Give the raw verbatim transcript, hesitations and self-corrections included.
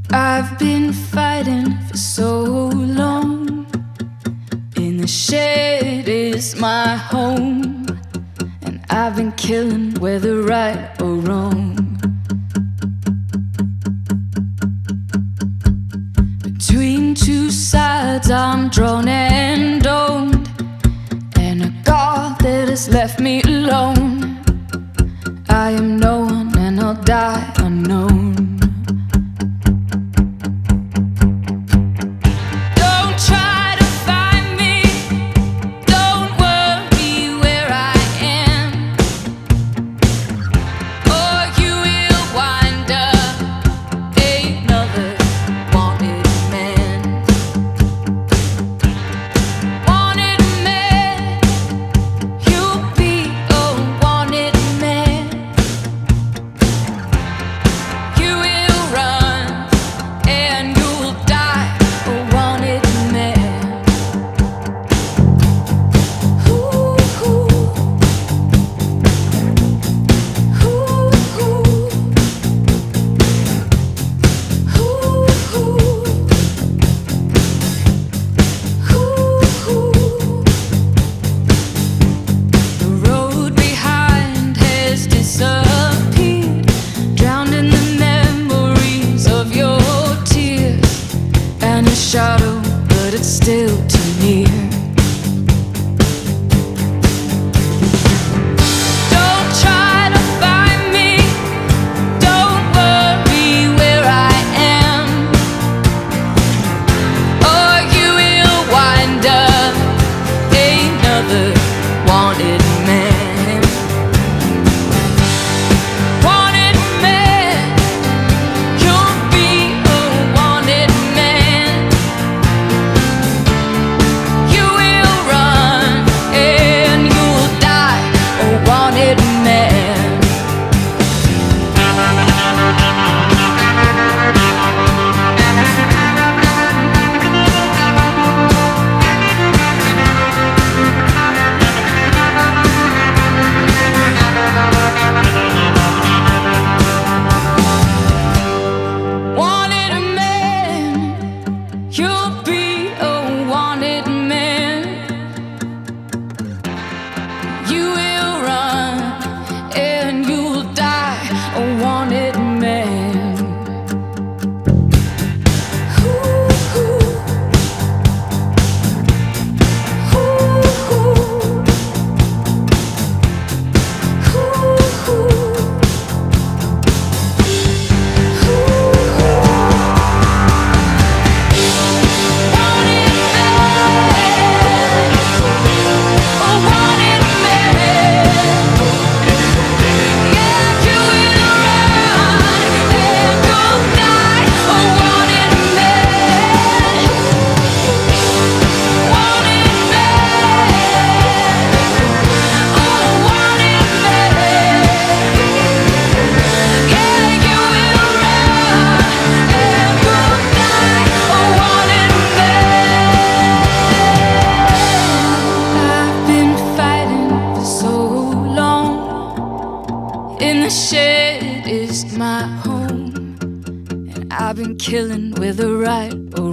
I've been fighting for so long. In the shed is my home, and I've been killing whether right or wrong. Between two sides I'm drawn and owned, and a God that has left me alone. I am no one and I'll die unknown. Shadow, but it's still too near. Don't try to find me, don't worry where I am, or you will wind up another wanted man. Wanted man, you'll be a wanted man. You'll be a wanted man. You will run and you'll die a wanted man. Ooh, ooh. Ooh, ooh. Ooh, ooh. In the shed is my home, and I've been killing whether right or